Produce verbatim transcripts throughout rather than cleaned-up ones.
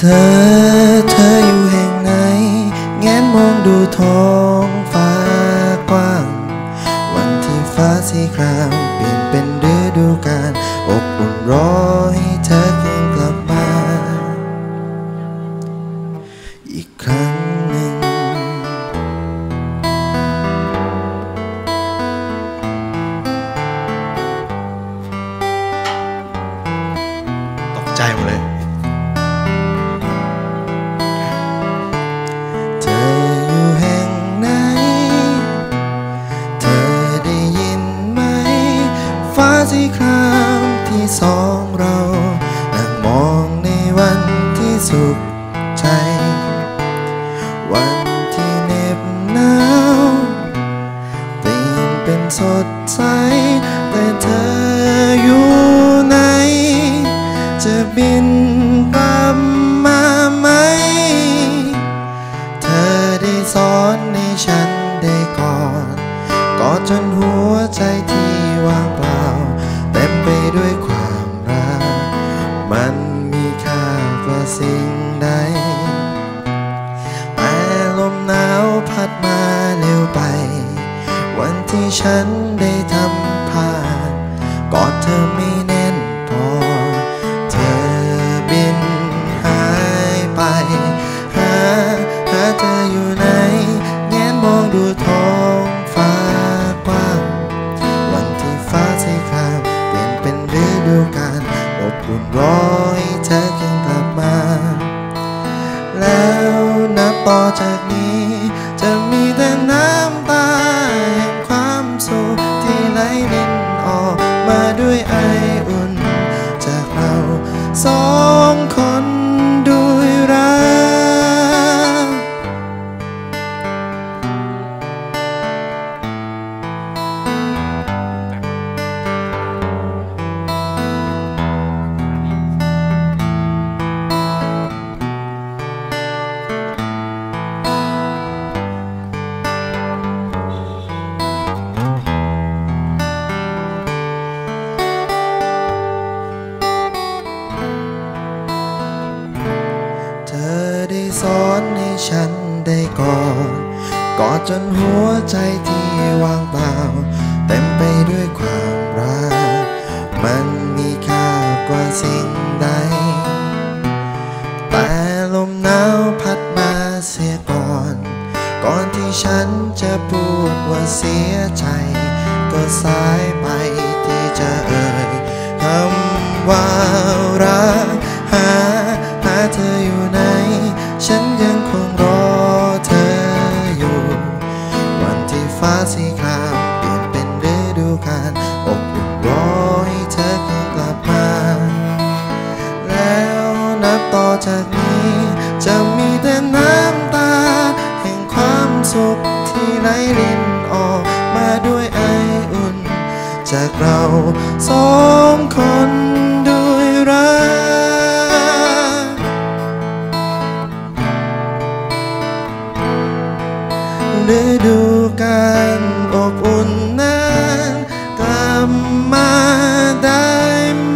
ธอเธออยู่แห่งไหนแงนมองดูท้องฟ้ากว้างวันที่ฟ้าสีครามเปลี่ยนเป็นฤดูกาลอบอุ่นรอให้เธอคืนกลับมาอีกครั้งหนึ่งตกใจหมดเลยสีครามที่สองเรานั่งมองในวันที่สุขใจวันที่เหน็บหนาวเปลี่ยนเป็นสดใสแต่เธออยู่ไหนจะบินกลับมาไหมเธอได้สอนให้ฉันได้กอดกอดจนหัวใจที่ว่างเปล่าเต็มไปด้วยความรักมันมีค่ากว่าสิ่งใดแต่ลมหนาวพัดมาเร็วไปวันที่ฉันได้ทำผ่านกอดเธอไม่แน่นพอเธอบินหายไปหาหาเธออยู่ไหนแงนมองดูท้องฟ้ากว้างวันที่ฟ้าสีครามเปลี่ยนเป็นฤดูกาลอบอุ่นรอให้เธอคืนกลับมาแล้วนับต่อจากนี้จะมีแต่น้ำตาแห่งความสุขที่ไหลรินออกมาด้วยไออุ่นจากเราสองคนด้วยรักสอนให้ฉันได้กอดกอดจนหัวใจที่ว่างเปล่าเต็มไปด้วยความรักมันมีค่ากว่าสิ่งใดแต่ลมหนาวพัดมาเสียก่อนก่อนที่ฉันจะพูดว่าเสียใจก็สายไปที่จะเอ่ยคำว่ารักหาหาเธออยู่ไหนฉันยังคงรอเธออยู่วันที่ฟ้าสีครามเปลี่ยนเป็นฤดูกาลอบอุ่นรอให้เธอคืนกลับมาแล้วนับต่อจากนี้จะมีแต่น้ำตาแห่งความสุขที่ไหลรินออกมาด้วยไออุ่นจากเราสองคนด้วยรักฤดูกาลอบอุ่นนั้นกลับมาได้ไหม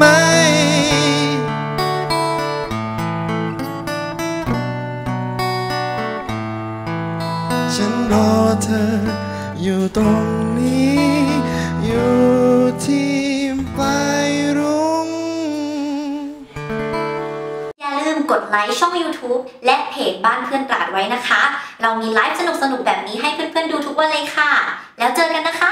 ฉันรอเธออยู่ตรงนี้อยู่ที่ปลายรุ่งอย่าลืมกดไลค์ช่อง ยูทูบ และเพจบ้านเพื่อนตราดไว้นะคะเรามีไลฟ์สนุกๆแบบนี้ให้เพื่อนๆดูทุกวันเลยค่ะแล้วเจอกันนะคะ